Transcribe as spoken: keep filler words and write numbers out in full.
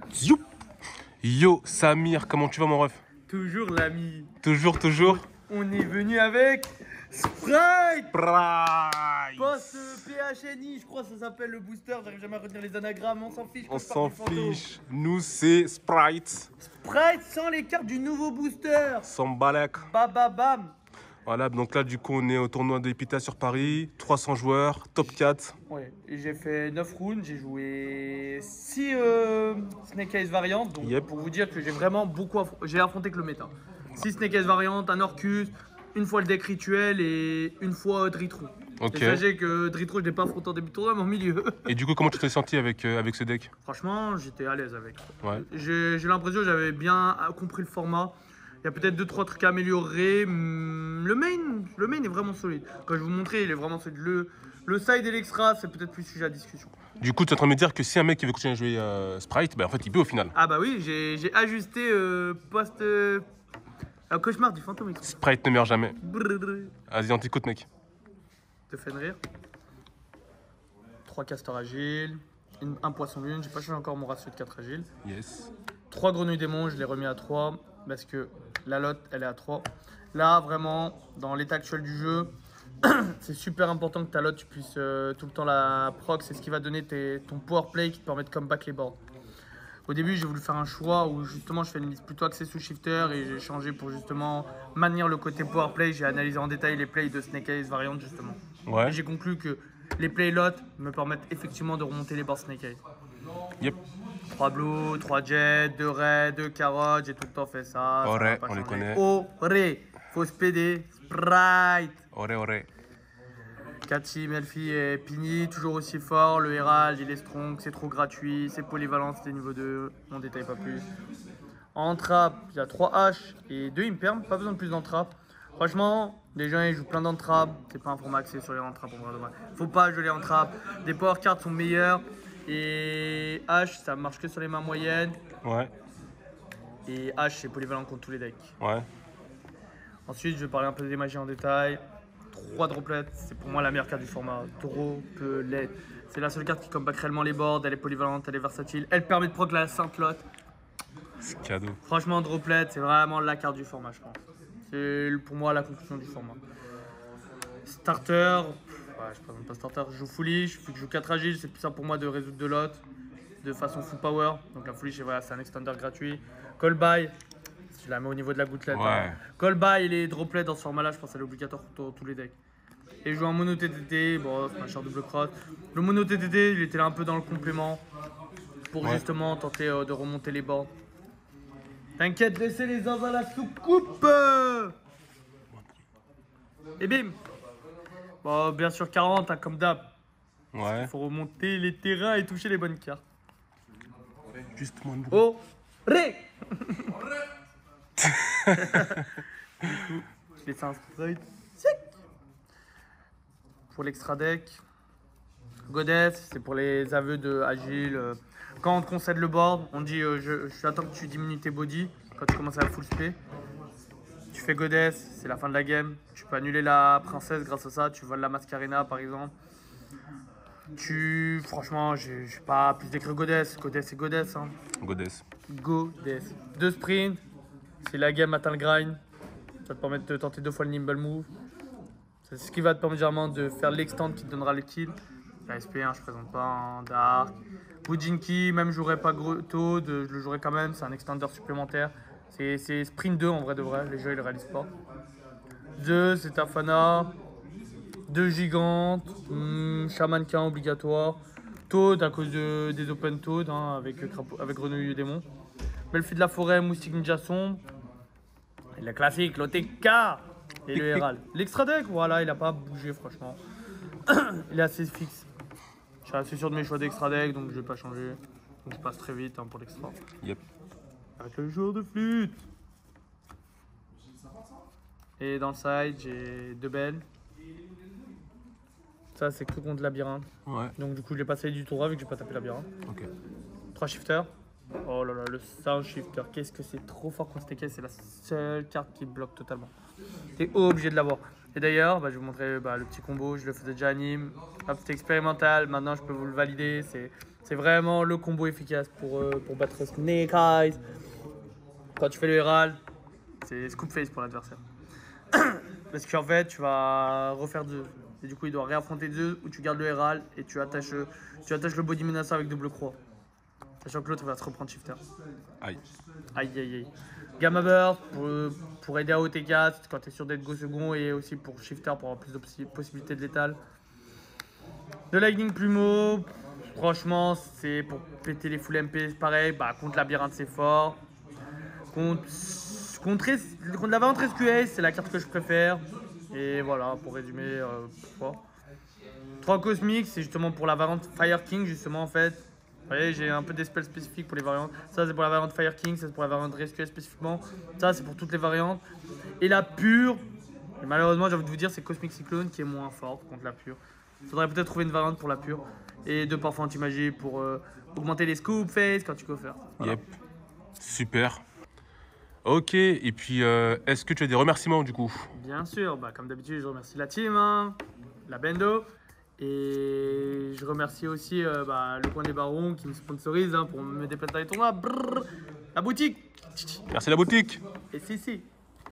Zoup. Yo, Samir, comment tu vas mon ref? Toujours l'ami. Toujours, toujours. On est venu avec Sprite. Sprite. Post P H N I, je crois que ça s'appelle le booster. J'arrive jamais à retenir les anagrammes, on s'en fiche. On s'en fiche. Nous, c'est Sprite. Sprite sans les cartes du nouveau booster. Sans balak. Bababam. Voilà, donc là, du coup, on est au tournoi de Epita sur Paris. trois cents joueurs, top quatre. Ouais, et j'ai fait neuf rounds, j'ai joué six euh, Snake Eyes variantes. Donc, Yep. pour vous dire que j'ai vraiment beaucoup affr j'ai affronté que le méta. six Snake Eyes variantes, un Orcus, une fois le deck rituel et une fois Dritro. Ok. Et sachez que Dritro, je l'ai pas affronté en début de tournoi, mais en milieu. Et du coup, comment tu t'es senti avec, euh, avec ce deck? Franchement, j'étais à l'aise avec. Ouais. J'ai j'ai l'impression que j'avais bien compris le format. Il y a peut-être deux trois trucs à améliorer. Le main, le main est vraiment solide. Quand je vais vous montrer, il est vraiment solide. Le, le side et l'extra, c'est peut-être plus sujet à discussion. Du coup, tu es en train de me dire que si un mec qui veut continuer à jouer euh, Sprite, bah en fait, il peut au final. Ah bah oui, j'ai ajusté euh, post... Euh, un cauchemar du fantôme. Sprite ne meurt jamais. Brrr. Vas-y, anti-côte, mec. Te Fenrir. trois castors agiles. Une, un poisson lune. J'ai pas changé encore mon ratio de quatre agiles. Yes. trois grenouilles démons, je l'ai remis à trois. Parce que la lotte, elle est à trois. Là, vraiment, dans l'état actuel du jeu, c'est super important que ta lotte, tu puisses euh, tout le temps la proc. C'est ce qui va donner tes, ton power play qui te permet de comeback les boards. Au début, j'ai voulu faire un choix où justement je fais une liste plutôt axée sous shifter et j'ai changé pour justement maintenir le côté power play. J'ai analysé en détail les plays de Snake Eyes variantes justement. Ouais. Et j'ai conclu que les plays lots me permettent effectivement de remonter les boards Snake Eyes. Yep. trois blue, trois jets, deux red, deux carottes, j'ai tout le temps fait ça. ça Oré, va pas on les changer. connaît. Oré, fausse P D, Sprite. Oré, oré. Cathy, Melfi et Pini, toujours aussi fort. Le Herald, il est strong, c'est trop gratuit. C'est polyvalent, c'était niveau deux. On détaille pas plus. En trap, il y a trois H et deux Imperm. Pas besoin de plus d'entrap. Franchement, les gens ils jouent plein d'entrap. C'est pas un format axé sur les entrap en vrai de vrai. Faut pas jouer les entrap. Les power cards sont meilleurs. Et H, ça marche que sur les mains moyennes. Ouais. Et H, c'est polyvalent contre tous les decks. Ouais. Ensuite, je vais parler un peu des magies en détail. trois droplets, c'est pour moi la meilleure carte du format. Droplet. C'est la seule carte qui comeback réellement les boards. Elle est polyvalente, elle est versatile. Elle permet de proc la sainte lotte. C'est cadeau. Franchement, Droplet, c'est vraiment la carte du format, je pense. C'est pour moi la conclusion du format. Starter. Ouais, je présente pas starter. Je joue foolish. Vu que je joue quatre agiles, c'est plus simple pour moi de résoudre de lot de façon full power. Donc la foolish, voilà, c'est un extender gratuit. Call by. Je la mets au niveau de la gouttelette. Ouais. Hein. Call by et les droplets dans ce format-là, je pense qu'elle est obligatoire pour tous les decks. Et je joue un mono T T T, bon, c'est un char double cross. Le mono T T T, il était là un peu dans le complément pour Ouais. justement tenter euh, de remonter les bords. T'inquiète, laissez les uns à la soucoupe. Et bim. Bon, bien sûr quarante, hein, comme d'hab. Ouais. Il faut remonter les terrains et toucher les bonnes cartes. Juste moins de bruit. Oh, ré. Du coup, je laisse un sprite sec. Pour l'extra deck, Goddess, c'est pour les aveux de Agile. Quand on te concède le board, on dit euh, je, je attends que tu diminues tes body. Quand tu commences à full spé, tu fais Goddess, c'est la fin de la game. Tu peux annuler la princesse grâce à ça. Tu voles la Mascarena par exemple. Tu, franchement, j'ai pas plus d'écrire Goddess. Goddess, c'est Goddess. Hein. Goddess. Goddess. Deux sprints, si la game atteint le grind, ça te permet de tenter deux fois le nimble move. C'est ce qui va te permettre généralement de faire l'extend qui te donnera le kill. La S P un, je présente pas en Dark. Wujinki, même je jouerai pas gros taux, je le jouerai quand même, c'est un extender supplémentaire. C'est sprint deux en vrai de vrai, les jeux ils le réalisent pas. deux, c'est Tafana. deux gigantes, hmm, Shaman Khan obligatoire. Toad à cause de, des open Toad hein, avec, avec Grenouille Démon. Belfi de la forêt, Moustique Ninja Sombre. Et la classique, l'O T K et le Herald. L'extra deck, voilà, il a pas bougé franchement. Il est assez fixe. Je suis assez sûr de mes choix d'extra deck, donc je vais pas changer. Donc je passe très vite hein, pour l'extra. Yep. Avec le joueur de flûte. Et dans le side, j'ai deux belles. Ça, c'est que contre labyrinthe. Ouais. Donc du coup, je l'ai passé du tour vu que j'ai pas tapé labyrinthe. Ok. trois shifters. Oh là là, le sound shifter, qu'est-ce que c'est trop fort contre Snake Eyes, c'est la seule carte qui bloque totalement. T'es obligé de l'avoir. Et d'ailleurs, bah, je vais vous montrer bah, le petit combo, je le faisais déjà anime. Hop, c'était expérimental, maintenant je peux vous le valider. C'est C'est vraiment le combo efficace pour, euh, pour battre Snake Eyes. Quand tu fais le Herald, c'est scoop face pour l'adversaire. Parce qu'en fait, tu vas refaire deux. Et du coup, il doit réaffronter deux où tu gardes le Herald et tu attaches, tu attaches le body menacer avec double croix. Sachant que l'autre va se reprendre shifter. Aïe. Aïe aïe aïe. Gamma Burst pour, pour aider à O T quatre quand tu es sûr d'être go second et aussi pour shifter pour avoir plus de possi- possibilités de létal. Le Lightning Plumeau, franchement, c'est pour péter les full M P, c'est pareil. Bah, contre Labyrinthe, c'est fort. Contre, contre, contre la variante S Q S, c'est la carte que je préfère. Et voilà, pour résumer, euh, pourquoi. trois Cosmiques, c'est justement pour la variante Fire King, justement, en fait. Vous voyez, j'ai un peu des spells spécifiques pour les variantes. Ça, c'est pour la variante Fire King, ça, c'est pour la variante Rescue spécifiquement. Ça, c'est pour toutes les variantes. Et la pure, et malheureusement, j'ai envie de vous dire, c'est Cosmic Cyclone qui est moins forte contre la pure. Il faudrait peut-être trouver une variante pour la pure. Et deux parfums anti-magie pour euh, augmenter les scoop phase quand tu peux faire. Voilà. Yep. Super. Ok, et puis euh, est-ce que tu as des remerciements du coup? Bien sûr, bah, comme d'habitude, je remercie la team, hein, la Bendo. Et je remercie aussi euh, bah, le coin des barons qui me sponsorise hein, pour me déplacer dans les tournois. Brrr, la boutique. Merci la boutique. Et si, si.